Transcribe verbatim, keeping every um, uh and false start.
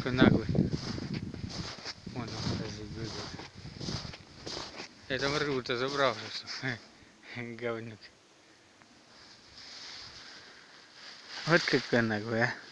немножко наглый. Вон он даже бегает. Это Маргута забрался. Говнюк. Вот какая наглая.